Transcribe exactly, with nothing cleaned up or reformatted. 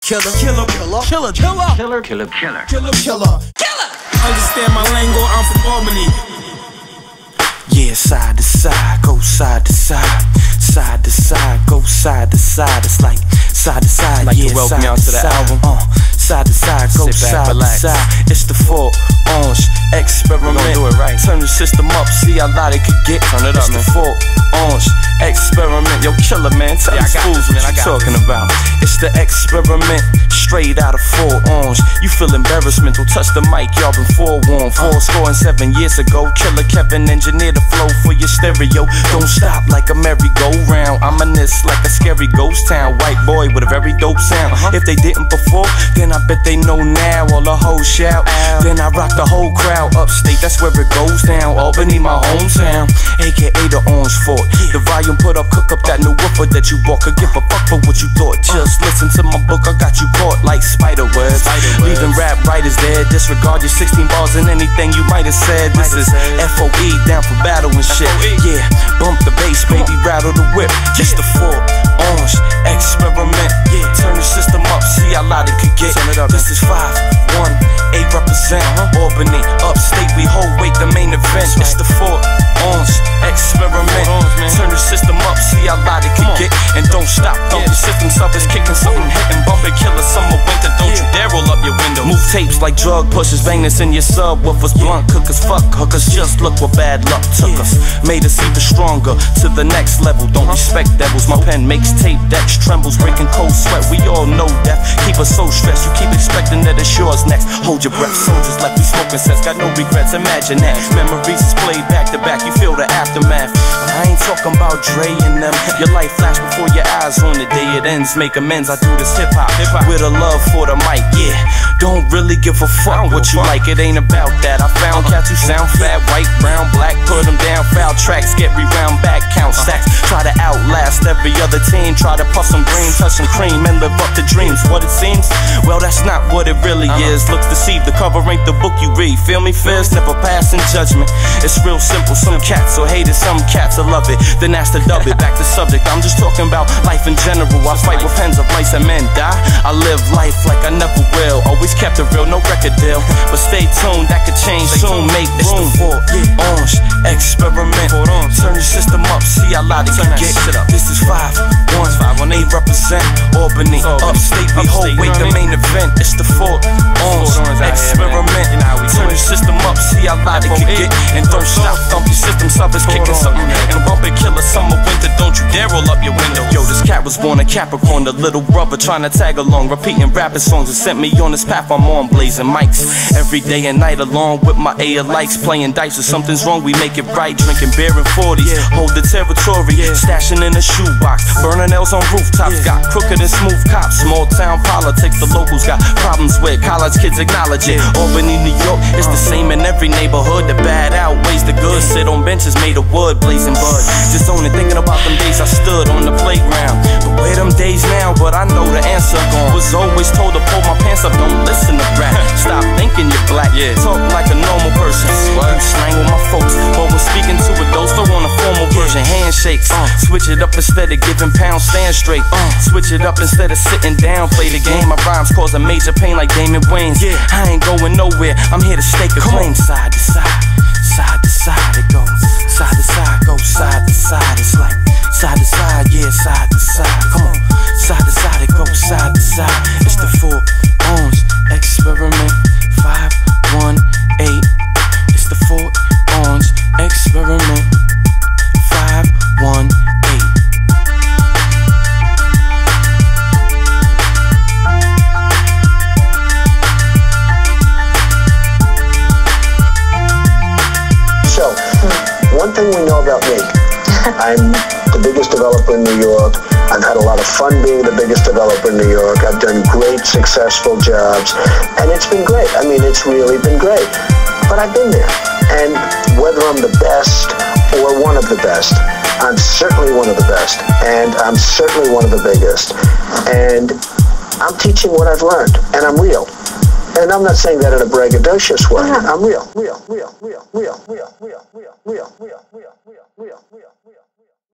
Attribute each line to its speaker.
Speaker 1: Killer, killer, killer, killer, killer, killer,
Speaker 2: Killer, killer,
Speaker 1: killer, killer, killer.
Speaker 3: Understand my lingo, I'm from Albany.
Speaker 4: Yeah, side to side, go side to side, side to side, go side to side. It's like side to side,
Speaker 2: like
Speaker 4: yeah,
Speaker 2: to welcome
Speaker 4: side
Speaker 2: y'all
Speaker 4: to
Speaker 2: to the
Speaker 4: side.
Speaker 2: album.
Speaker 4: Uh, side to side, go
Speaker 2: Sit back,
Speaker 4: side
Speaker 2: relax.
Speaker 4: to side. It's the full orange experiment.
Speaker 2: We gon' do it right.
Speaker 4: Turn the system up, see how loud it could get.
Speaker 2: Turn it up,
Speaker 4: it's
Speaker 2: man.
Speaker 4: the full orange experiment. Yo, killer, man, tell
Speaker 2: Yeah, I
Speaker 4: these
Speaker 2: got
Speaker 4: fools
Speaker 2: this,
Speaker 4: what
Speaker 2: man, I
Speaker 4: you
Speaker 2: got
Speaker 4: talking
Speaker 2: this.
Speaker 4: about. It's the experiment, straight out of full orange. You feel embarrassment, don't touch the mic, y'all been forewarned. Four score and seven years ago, Killer Kevin engineered the flow for your stereo. Don't stop like a merry-go-round. Ominous like a scary ghost town. White boy with a very dope sound.
Speaker 2: Uh-huh.
Speaker 4: If they didn't before, then I bet they know now. All the hoes shout,
Speaker 2: Ow.
Speaker 4: then I rock the whole crowd. Upstate, that's where it goes down. Albany, my hometown, aka the Orange Fort. The volume put up, cook up that new woofer that you bought. Could give a fuck for what you thought. Just listen to my book, I got you caught like spider webs.
Speaker 2: Spider webs.
Speaker 4: Leaving rap writers dead. Disregard your sixteen bars and anything you might have said. This
Speaker 2: Might have
Speaker 4: is
Speaker 2: said.
Speaker 4: F O E, down for battle and shit.
Speaker 2: F O E.
Speaker 4: Yeah, bump the bass, baby, rattle the whip. Just the full orange experiment. Yeah, turn the system up, see how loud it could get.
Speaker 2: Turn it up,
Speaker 4: This is five one eight represent Albany, upstate. We hold weight, the main event. It's the full orange experiment.
Speaker 2: Orange, man.
Speaker 4: Turn the system up, see how loud it could get, and don't stop. Thump
Speaker 2: Yeah.
Speaker 4: your system's up, it's kicking something, hitting, bumping, killer, summer, winter. Don't you dare roll up your window. Move tapes like drug pushers, bang this in your subwoofers. Blunt cookers, fuck hookers. Just look what bad luck took us. Made us even stronger to the next level. Don't respect devils. My pen makes tape decks, trembles, breaking cold sweat. We all know death. Keep us so stressed. You keep expecting that it's yours next. Hold your breath, soldiers like we smoking sets. Got no regrets. Imagine that. Memories is played back to back. You feel the aftermath. I ain't talking about Dre and them. Your life flash before your eyes on the day it ends. Make amends. I do this hip hop with a love for the mic. Yeah, don't really give a fuck what you like. It ain't about that. I found cats who sound fat, white, brown, black. Put them down. Foul tracks get rewound back. Count stacks. Try to outlast every other team. Try to puff some green, touch some cream, and live up to dreams. What it seems? Well, that's not what it really is. Looks deceived. The cover ain't the book you read. Feel me? Fears never pass in judgment. It's real simple. Some cats will hate it. Some cats will love it. Then that's the dub it. Back to subject. I'm just talking about life in general. I fight with pens of mice and men die. I live life like I never will. Always kept it real, no record deal. But stay tuned, that could change soon. Make room for orange experiment. Turn your system up, see how loud it can get. This is five one eight represent Albany, upstate. We hold weight, the main event. It's the full orange experiment. Turn your system up, see how loud it can get, and don't stop. Thump your system, sub is kicking something, and bump it, killer, summer, winter. Don't you dare roll up your window. Yo, this cat was born a Capricorn, the little brother trying to tag along, repeating rapping songs that sent me on this path. I'm on blazing mics every day and night, along with my A likes, playing dice. If something's wrong, we make it right. Drinking beer and forties, hold the territory, stashing in a shoebox, burning nails on rooftops. Got crooked and smooth cops, small town politics. The locals got problems with, college kids acknowledge it. Albany, New York, it's the same in every neighborhood. The bad outweighs the good. Sit on benches made of wood, blazing bud. Just only thinking about them days I stood on the playground. But where them days now? But I know the answer. Was always told to pull my pants up, don't listen to rap. Stop thinking you're black, talk like a normal person. You slang with my folks, but when speaking to adults, throw on a formal version. Handshakes, switch it up instead of giving pounds, stand straight. Switch it up instead of sitting down, play the game. My rhymes cause a major pain like Damon Wayans. I ain't going nowhere, I'm here to stake a claim. Side to side, side to side it goes. Side to side, go side to side. It's like side to side, yeah, side to side. Come on, side to side it goes, side to side. It's the full orange experiment. Five one eight. It's the full orange experiment. Five one eight.
Speaker 5: So, one thing we know about me, I'm the biggest developer in New York. I've had a lot of fun being the biggest developer in New York. I've done great, successful jobs, and it's been great. I mean, it's really been great. But I've been there, and whether I'm the best or one of the best, I'm certainly one of the best, and I'm certainly one of the biggest. And I'm teaching what I've learned, and I'm real. And I'm not saying that in a braggadocious way. I'm real, real, real, real, real, real, real, real, real, real, real, real, real, real, real.